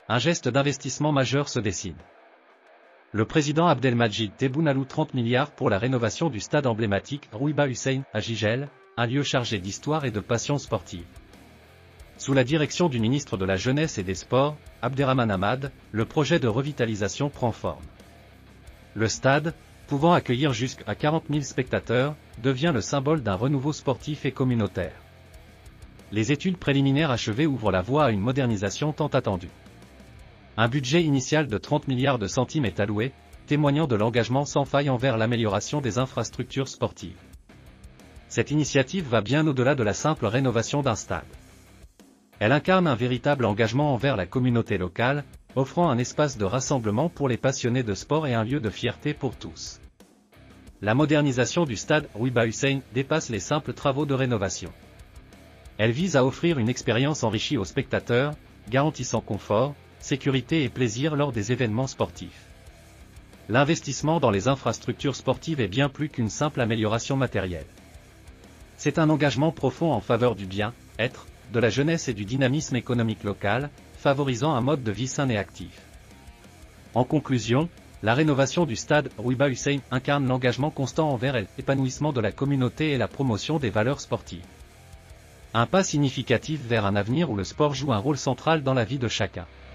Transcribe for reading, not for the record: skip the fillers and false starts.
un geste d'investissement majeur se dessine. Le président Abdelmadjid Tebboune alloue 30 milliards pour la rénovation du stade emblématique Rouiba Hussein à Jijel, un lieu chargé d'histoire et de passion sportive. Sous la direction du ministre de la Jeunesse et des Sports, Abderrahmane Ahmad, le projet de revitalisation prend forme. Le stade, pouvant accueillir jusqu'à 40 000 spectateurs, devient le symbole d'un renouveau sportif et communautaire. Les études préliminaires achevées ouvrent la voie à une modernisation tant attendue. Un budget initial de 30 milliards de centimes est alloué, témoignant de l'engagement sans faille envers l'amélioration des infrastructures sportives. Cette initiative va bien au-delà de la simple rénovation d'un stade. Elle incarne un véritable engagement envers la communauté locale, offrant un espace de rassemblement pour les passionnés de sport et un lieu de fierté pour tous. La modernisation du stade Rouiba Hussein dépasse les simples travaux de rénovation. Elle vise à offrir une expérience enrichie aux spectateurs, garantissant confort, sécurité et plaisir lors des événements sportifs. L'investissement dans les infrastructures sportives est bien plus qu'une simple amélioration matérielle. C'est un engagement profond en faveur du bien-être, de la jeunesse et du dynamisme économique local, favorisant un mode de vie sain et actif. En conclusion, la rénovation du stade Rouiba Hussein incarne l'engagement constant envers l'épanouissement de la communauté et la promotion des valeurs sportives. Un pas significatif vers un avenir où le sport joue un rôle central dans la vie de chacun.